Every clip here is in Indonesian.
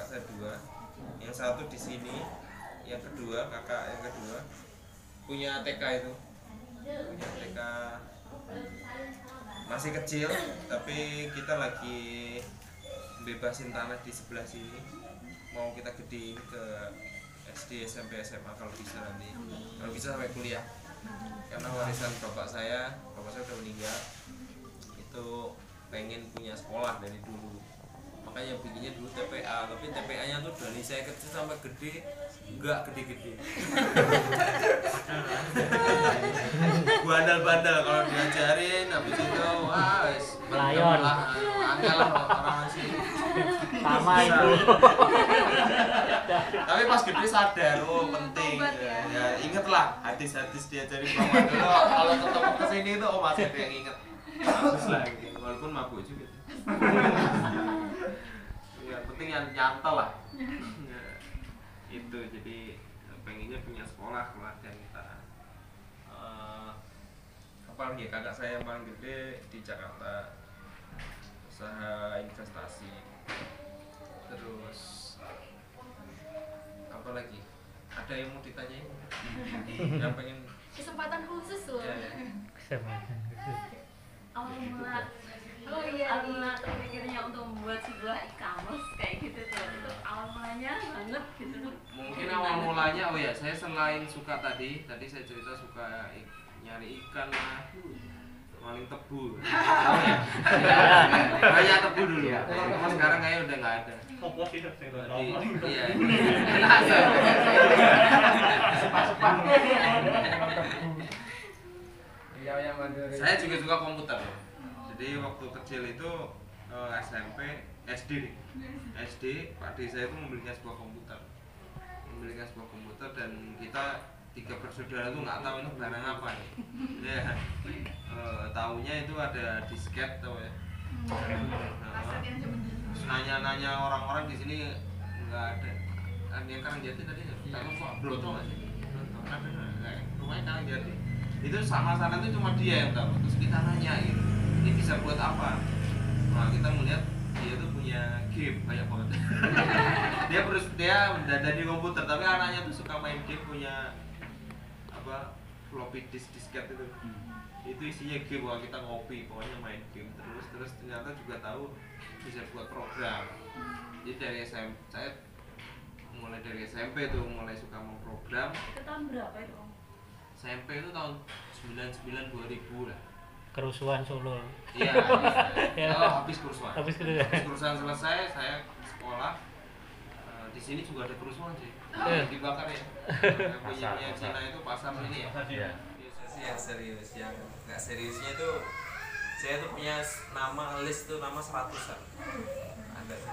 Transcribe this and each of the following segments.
saya 2, yang satu di sini, yang kedua kakak yang kedua punya TK itu, punya TK masih kecil, tapi kita lagi bebasin tanah di sebelah sini, mau kita gedein ke SD, SMP, SMA kalau bisa nanti, kalau bisa sampai kuliah, karena warisan bapak saya udah meninggal, itu pengen punya sekolah dari dulu, makanya bikinnya dulu TPA, tapi TPA nya tuh dari saya kecil sampai gede enggak gede-gede. Bandal-bandal kalau diajarin, habis itu wah melayon angel lah orang sih sama itu. Tapi pas gede sadar, oh penting ya, inget lah hadis-hadis diajarin bapak dulu, kalau ketemu kesini itu oh masih ada yang inget, bagus lah gitu, walaupun mabuk juga. Ya penting yang nyantol lah. Itu jadi pengennya punya sekolah keluarga kita. Apa lagi kakak saya yang paling gede di Jakarta, usaha investasi. Terus apa lagi? Ada yang mau ditanyain? Yang pengen kesempatan khusus loh. Ya, ya. Awal mula, awal mula terpikirnya untuk membuat sebuah e-commerce kayak gitu tuh, itu awal mulanya banget gitu tuh. Mungkin awal mulanya, oh ya, saya selain suka tadi saya cerita suka nyari ikan lah, maling tebu. Oh ya, banyak tebu dulu. Cuma sekarang kayaknya udah nggak ada. Iya. Saya juga suka komputer. Jadi waktu kecil itu SMP, SD, Pak D saya itu membelikan sebuah komputer, dan kita 3 bersaudara itu nggak tahu ini barang apa nih. Ya, tahunya itu ada disket, tahu ya. Nanya orang-orang di sini nggak ada. Yang Karangjati tadi tahu kok Broto nggak sih? Rumahnya Karangjati. Itu sama sana itu cuma dia yang tahu. Terus kita nanyain, ini bisa buat apa? Nah kita melihat dia tuh punya game banyak banget. dia mendadak di komputer, tapi anaknya tuh suka main game, punya apa floppy disk disket itu. Itu isinya game, wah kita ngopi, pokoknya main game terus ternyata juga tahu bisa buat program. Jadi dari saya mulai dari SMP tuh mulai suka memprogram. Itu tahun berapa itu Om? SMP itu tahun 99-2000 lah. Kerusuhan Solo. Iya. Oh, habis kerusuhan selesai saya sekolah. Di sini juga ada kerusuhan sih. Dibakar ya. Punyanya Cina itu pasar ini ya. Iya. Biasa sih yang serius, yang nggak seriusnya itu saya tuh punya nama list tuh nama 100-an. Ada sih.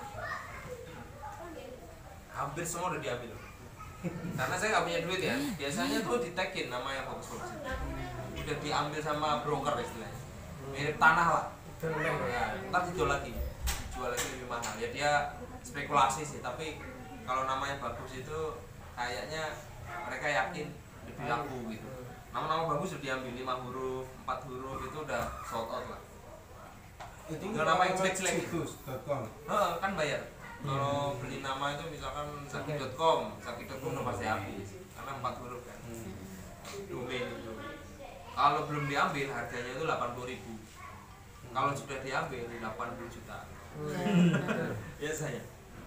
Hampir semua udah diambil. Karena saya nggak punya duit ya. Biasanya tuh ditekin nama yang bagus-bagus itu. Udah diambil sama broker istilahnya. Mirip tanah lah. Nah, ntar dijual lagi lebih mahal. Ya dia spekulasi sih, tapi kalau namanya bagus itu kayaknya mereka yakin lebih laku gitu. Nama-nama bagus udah diambil 5 huruf, 4 huruf itu udah sold out lah. Itu nama yang jelek-jelek itu kan bayar. Kalau Hmm. beli nama itu misalkan saki.com udah pasti habis karena 4 huruf kan. Domain itu. Kalau belum diambil harganya itu 80.000. Kalau sudah diambil 80 juta. Biasanya.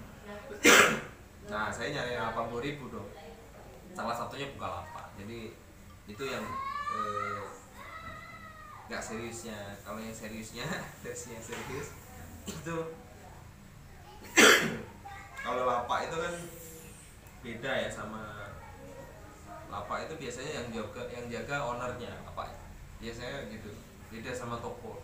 Nah, saya nyari 80.000 dong. Salah satunya Bukalapak. Jadi itu yang nggak seriusnya. Kalau yang seriusnya versinya serius itu kalau lapak itu kan beda ya sama lapak itu biasanya yang jaga ownernya lapak. Biasanya gitu. Beda sama toko.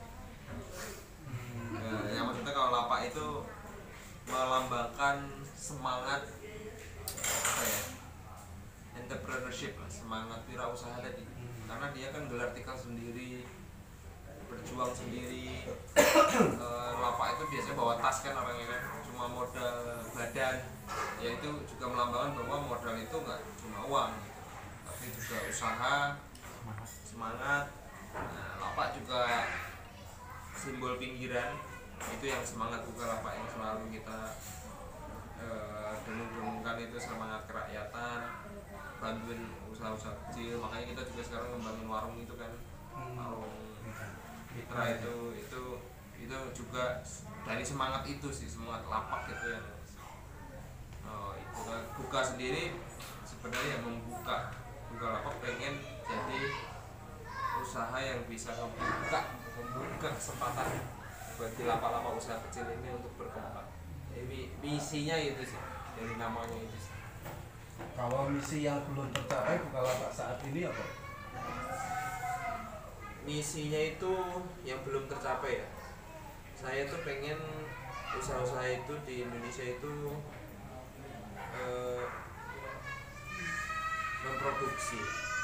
Yang maksudnya kalau lapak itu melambangkan semangat apa ya? Entrepreneurship lah, semangat wirausaha tadi. Karena dia kan gelar tikar sendiri, berjuang sendiri. Lapak itu biasanya bawa tas kan orangnya kan, cuma modal badan. Ya itu juga melambangkan bahwa modal itu nggak cuma uang, tapi juga usaha, semangat. Nah, lapak juga simbol pinggiran. Itu yang semangat Bukalapak yang selalu kita menurunkan itu semangat kerakyatan, bantuin usaha-usaha kecil. Makanya kita juga sekarang ngembangin warung itu kan, warung mitra itu juga dari semangat itu sih, semangat lapak gitu yang itu kan. Buka sendiri sebenarnya membuka lapak pengen jadi usaha yang bisa membuka kesempatan bagi lapak-lapak usaha kecil ini untuk berkembang. Misinya itu sih, dari namanya itu sih. Kalau misi yang belum tercapai Bukalapak saat ini apa? Misinya itu yang belum tercapai ya. Saya tuh pengen usaha-usaha itu di Indonesia itu memproduksi.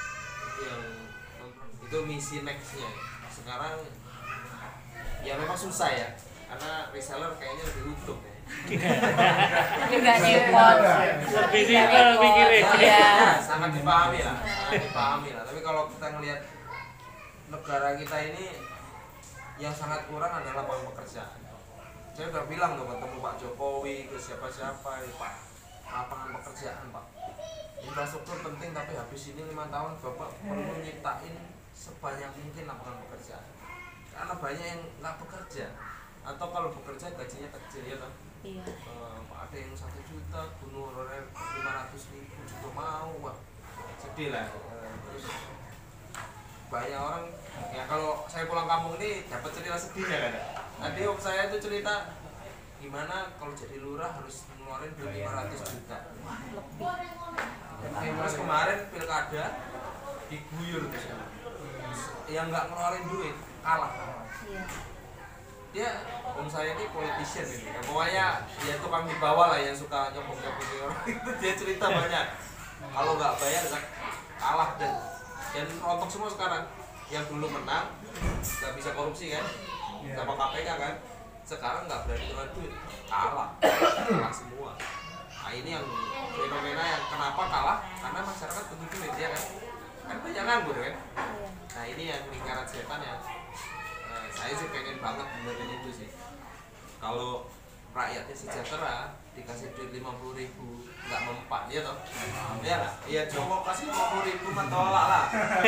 Itu misi nextnya. Sekarang ya memang susah ya, karena reseller kayaknya lebih untung ya. Juga import. Lebih simpel mikirnya. Iya. Sangat dipahami lah. Tapi kalau kita ngelihat negara kita ini yang sangat kurang adalah lapangan pekerjaan. Saya udah bilang tuh ketemu Pak Jokowi, ke siapa-siapa, Pak, lapangan pekerjaan Pak. Infrastruktur penting, tapi habis ini 5 tahun Bapak perlu nyiptain sebanyak mungkin lapangan pekerjaan. Karena banyak yang nggak bekerja, atau kalau bekerja gajinya kecil ya toh. Iya. Ada yang 1 juta, bunuh honorer 500.000 juga mau, wah sedih lah. Terus banyak orang ya, kalau saya pulang kampung ini dapat cerita sedihnya kan. Tadi om saya itu cerita gimana kalau jadi lurah harus ngeluarin duit 500 juta. Terus kemarin pilkada diguyur tuh, yang nggak ngeluarin duit kalah. Iya. Dia om saya ini politician ini ya, pokoknya dia tukang di bawah lah yang suka nyopong-nyopong orang itu. Dia cerita banyak, kalau nggak bayar kalah dan rontok semua sekarang. Yang dulu menang nggak bisa korupsi kan, sama KPK kan, sekarang nggak berani dengan duit, kalah semua. Nah ini yang fenomena yang kenapa kalah, karena masyarakat butuh duit ya kan banyak nganggur kan. Nah ini yang lingkaran setan yang saya sih pengen banget benerin itu sih. Kalau rakyatnya sejahtera, dikasih duit 50.000 nggak mempan ya toh. Ya lah, iya coba kasih 50.000 mah tolak lah.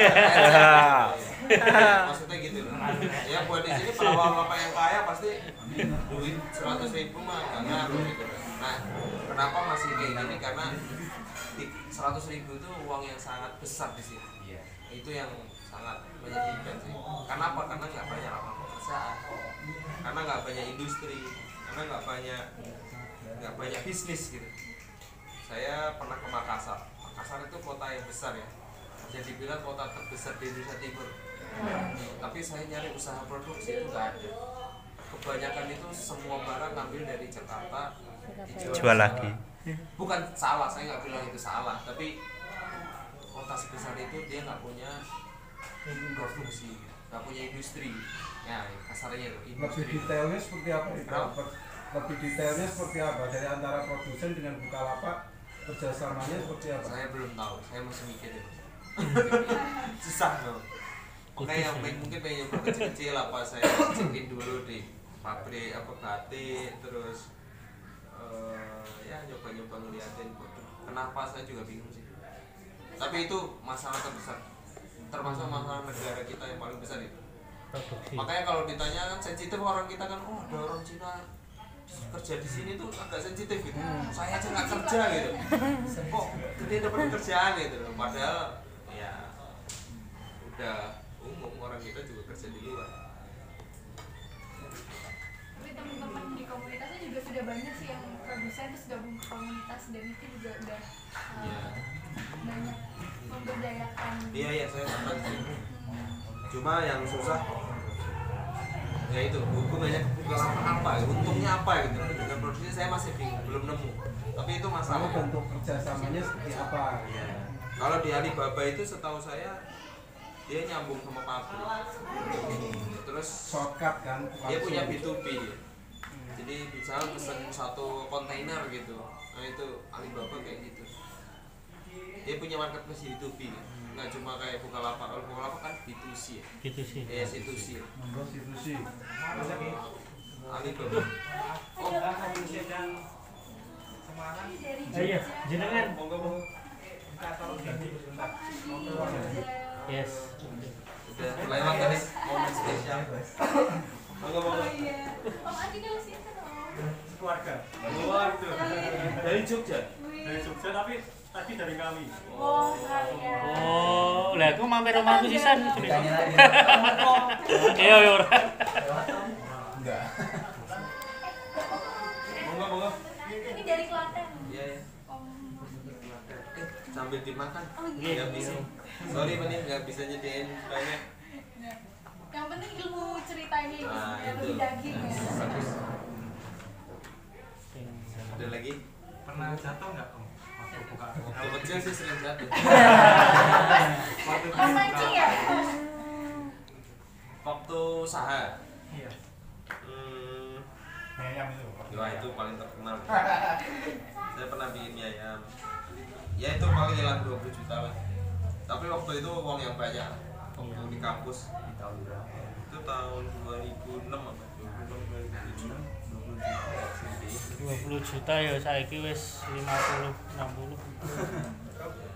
Maksudnya gitu loh. Ya buat di sini pelawak-pelawak yang kaya pasti duit 100.000 mah nggak ngaruh gitu. Nah kenapa masih kayak gini, karena 100.000 itu uang yang sangat besar di sini. Itu yang sangat menyedihkan sih. Kenapa? Karena nggak banyak lapangan pekerjaan, karena nggak banyak industri, karena nggak banyak bisnis gitu. Saya pernah ke Makassar. Makassar itu kota yang besar ya, jadi dibilang kota terbesar di Indonesia Timur. Tapi saya nyari usaha produksi itu nggak ada. Kebanyakan itu semua barang ngambil dari Jakarta, Jual lagi. Bukan salah, saya nggak bilang itu salah, tapi kota sebesar itu dia nggak punya produksi, nggak punya industri. Ya kasarnya itu industri. Lebih detailnya seperti apa itu? Lebih detailnya seperti apa dari antara produsen dengan Bukalapak, kerjasamanya seperti apa? Saya belum tahu, saya masih mikirin. Susah loh. Kayak mungkin pengen nyoba kecil-kecil apa, saya cekin dulu di pabrik apa batik, terus ya nyoba-nyoba ngeliatin produk. Kenapa saya juga bingung sih. Tapi itu masalah terbesar, termasuk masalah negara kita yang paling besar itu. Produksi. Makanya kalau ditanya kan sensitif orang kita kan, oh ada orang Cina kerja di sini tuh agak sensitif gitu. Saya aja nggak kerja gitu. Kok gede dapat kerjaan gitu. Padahal ya udah umum orang kita juga kerja di luar. Tapi teman-teman di komunitasnya juga sudah banyak sih yang produsen terus gabung ke komunitas, dan itu juga udah banyak memberdayakan. Iya saya dapat sih. Cuma yang susah ya itu hubungannya ke Bukalapak apa, untungnya apa gitu dengan produksi. Saya masih bingung, belum nemu. Tapi itu Kalau masalah. bentuk kerjasamanya seperti apa? Ya. Kalau di Alibaba itu setahu saya dia nyambung sama pabrik. Terus Shortcut kan? dia punya langsung. B2B dia. Jadi misalnya pesen 1 kontainer gitu. Nah itu Alibaba kayak gitu. Dia punya marketplace B2B kan? Nggak cuma kayak Bukalapak. Kalau Bukalapak kan B2C ya. Gitu sih. Ya C2C. Menurut itu sih. Alibaba. Oh, dari Iya, Jogja. jenengan. Monggo. Kita taruh ganti sebentar. Oh, di Jogja. Yes. Udah lewat tadi momen spesial. Monggo. Oh iya. Om Adi kalau sini Om. Keluarga. Waduh. Dari Jogja. Dari Jogja tapi tadi dari kami. Oh, sekalian. Oh, lah aku mampir rumahku sisan. Ditanya lagi. Iya, yo ora. Enggak. Monggo. Ini dari Klaten. Iya. Om. Sambil dimakan. Oh Iya. iya. Nggak bisa. Sorry Bani, nggak bisa nyediain banyak. Nah, yang penting ilmu ceritanya itu Nah, sebenarnya itu. lebih daging ya. Bagus. Ada lagi? Pernah jatuh nggak Om? Waktu buka. Waktu kecil sih sering jatuh. Waktu Om mancing ya? Waktu usaha. Iya. Ayam itu. Wah itu paling terkenal. Saya pernah bikin mie ayam. Ya itu paling hilang 20 juta lah. Tapi waktu itu uang yang banyak. Waktu di kampus di tahun berapa? Itu tahun 2006 apa? 2006 2007. 20 juta ya saiki wis 50 60.